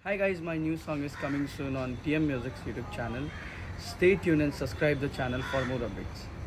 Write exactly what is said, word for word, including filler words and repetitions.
Hi guys, my new song is coming soon on T M Music's YouTube channel. Stay tuned and subscribe the channel for more updates.